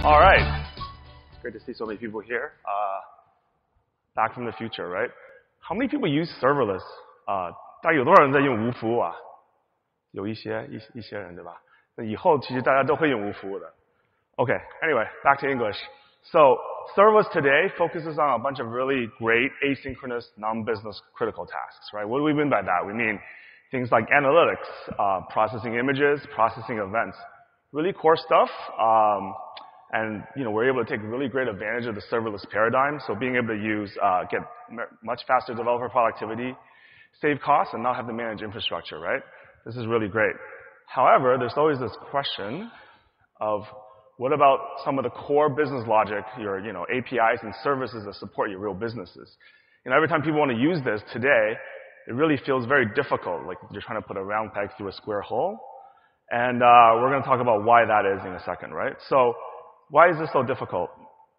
All right. It's great to see so many people here. Back from the future, right? How many people use serverless? 大概有多少人在用无服务啊？有一些人，对吧？那以后其实大家都会用无服务的。Okay, anyway, back to English. So, serverless today focuses on a bunch of really great asynchronous, non-business critical tasks, right? What do we mean by that? We mean things like analytics, processing images, processing events. Really core stuff. And we're able to take really great advantage of the serverless paradigm. So being able to use, get much faster developer productivity, save costs, and not have to manage infrastructure, right? This is really great. However, there's always this question of what about some of the core business logic, your APIs and services that support your real businesses? Every time people want to use this today, it really feels very difficult, like you're trying to put a round peg through a square hole. And we're going to talk about why that is in a second, right? So why is this so difficult?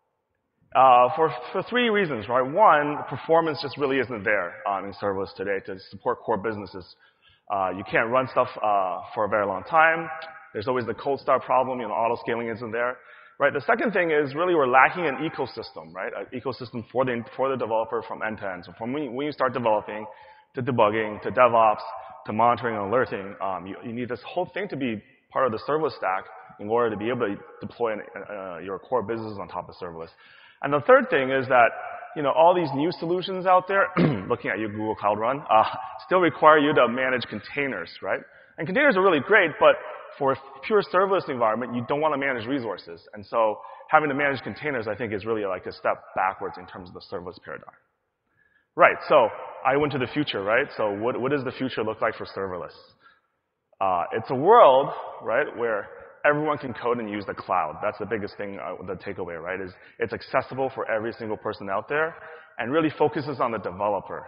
For three reasons, right? One, performance just really isn't there in serverless today to support core businesses. You can't run stuff for a very long time. There's always the cold start problem, auto scaling isn't there. Right? The second thing is really we're lacking an ecosystem, right? An ecosystem for the developer from end to end. So from when you start developing to debugging to DevOps to monitoring and alerting, you need this whole thing to be part of the serverless stack in order to be able to deploy your core business on top of serverless. And the third thing is that, all these new solutions out there, looking at your Google Cloud Run, still require you to manage containers, right? And containers are really great, but for a pure serverless environment, you don't want to manage resources. And so having to manage containers, I think, is really like a step backwards in terms of the serverless paradigm. Right, so I went to the future, right? So what does the future look like for serverless? It's a world, right, where everyone can code and use the cloud. That's the biggest thing, the takeaway, right, is it's accessible for every single person out there and really focuses on the developer.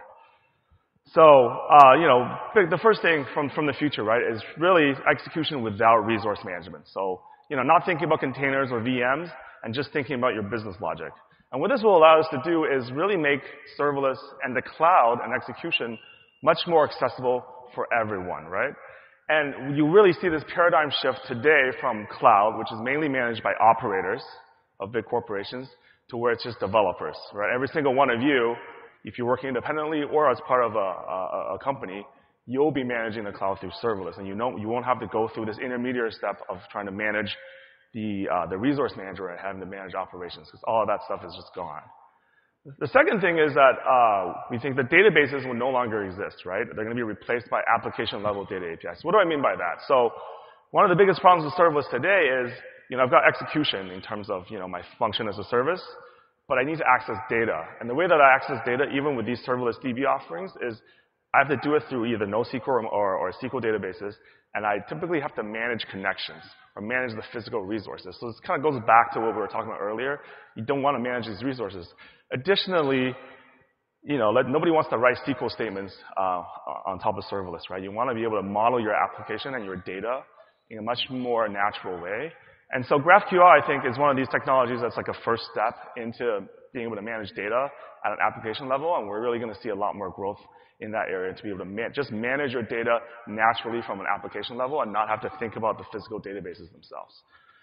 So, the first thing from the future, right, is really execution without resource management. So, not thinking about containers or VMs and just thinking about your business logic. And what this will allow us to do is really make serverless and the cloud and execution much more accessible for everyone, right? And you really see this paradigm shift today from cloud, which is mainly managed by operators of big corporations, to where it's just developers, right? Every single one of you, if you're working independently or as part of a company, you'll be managing the cloud through serverless. And you won't have to go through this intermediary step of trying to manage the resource manager and having to manage operations, because all of that stuff is just gone. The second thing is that we think that databases will no longer exist, right? They're going to be replaced by application-level data APIs. What do I mean by that? So one of the biggest problems with serverless today is, I've got execution in terms of, my function as a service, but I need to access data. And the way that I access data, even with these serverless DB offerings, is I have to do it through either NoSQL or SQL databases, and I typically have to manage connections or manage the physical resources. So this kind of goes back to what we were talking about earlier. You don't want to manage these resources. Additionally, nobody wants to write SQL statements on top of serverless, right? You want to be able to model your application and your data in a much more natural way. And so GraphQL, I think, is one of these technologies that's like a first step into being able to manage data at an application level, and we're really going to see a lot more growth in that area to be able to just manage your data naturally from an application level and not have to think about the physical databases themselves.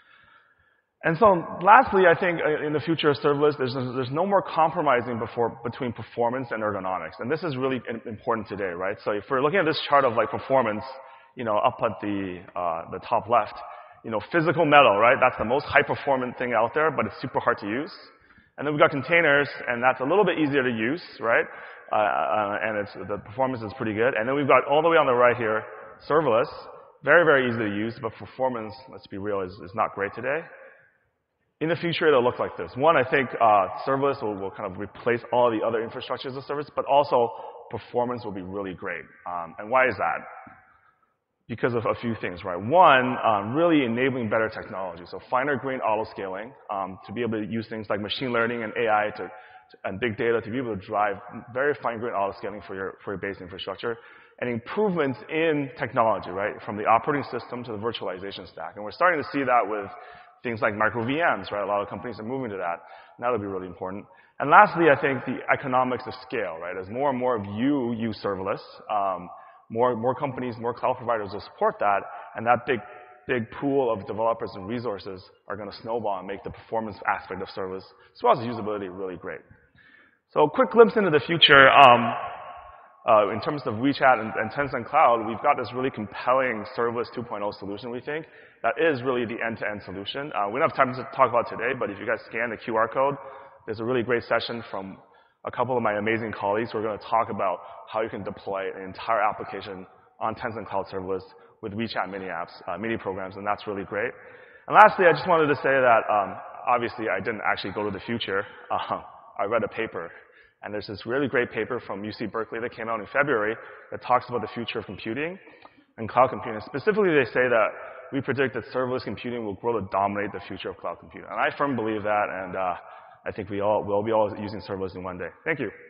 And so lastly, I think in the future of serverless, there's no more compromising between performance and ergonomics. And this is really important today, right? So if we're looking at this chart of like performance, up at the top left, physical metal, right? That's the most high-performant thing out there, but it's super hard to use. And then we've got containers, and that's a little bit easier to use, right? And the performance is pretty good. And then we've got all the way on the right here, serverless. Very, very easy to use, but performance, let's be real, is not great today. In the future, it'll look like this. One, I think serverless will kind of replace all the other infrastructure as a service, but also performance will be really great. And why is that? Because of a few things, right? One, really enabling better technology. So finer grained auto scaling to be able to use things like machine learning and AI and big data to be able to drive very fine grained auto scaling for your base infrastructure. And improvements in technology, right? From the operating system to the virtualization stack. And we're starting to see that with things like micro VMs, right? A lot of companies are moving to that. And that'll be really important. And lastly, I think the economics of scale, right? As more and more of you use serverless, more companies, more cloud providers will support that, and that big big pool of developers and resources are going to snowball and make the performance aspect of serverless, as well as usability, really great. So a quick glimpse into the future. In terms of WeChat and Tencent Cloud, we've got this really compelling serverless 2.0 solution, we think, that is really the end-to-end solution. We don't have time to talk about it today, but if you guys scan the QR code, there's a really great session from a couple of my amazing colleagues who are going to talk about how you can deploy an entire application on Tencent Cloud Serverless with WeChat mini apps, mini programs, and that's really great. And lastly, I just wanted to say that obviously I didn't actually go to the future. I read a paper. And there's this really great paper from UC Berkeley that came out in February that talks about the future of computing and cloud computing. Specifically, they say that we predict that serverless computing will grow to dominate the future of cloud computing. And I firmly believe that, and I think we'll be all using serverless in one day. Thank you.